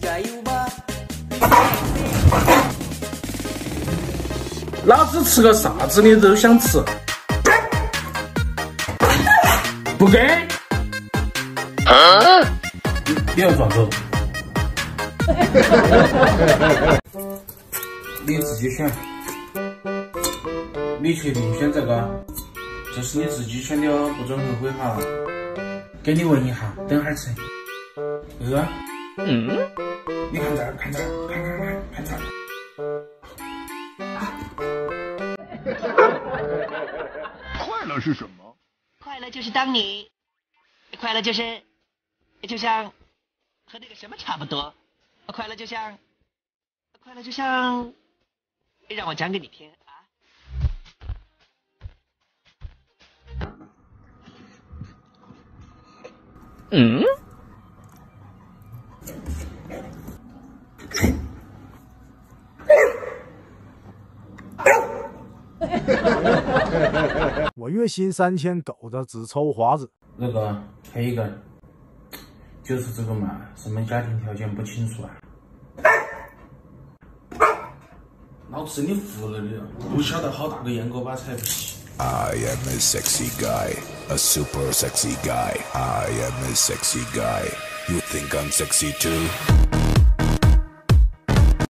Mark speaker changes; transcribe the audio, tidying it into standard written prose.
Speaker 1: 加油吧！
Speaker 2: 老子吃个啥子你都想吃，不给！你要咋走？你自己选，你确定选这个？这是你自己选的哦，不准后悔哈。给你闻一下，等会儿吃。饿？你看这儿，看这儿，看这儿。
Speaker 3: 快乐是什么？
Speaker 4: 快乐就是当你，快乐就是就像和那个什么差不多，快乐就像，让我讲给你听啊。
Speaker 5: 我月薪3000，狗的只抽华子。
Speaker 2: 那个还有一个，就是这个嘛，什么家庭条件不清楚啊。老子你服了你了，不晓得好大个烟锅巴才不行。
Speaker 6: I am a sexy guy, a super sexy guy. I am a sexy guy. You think I'm sexy too?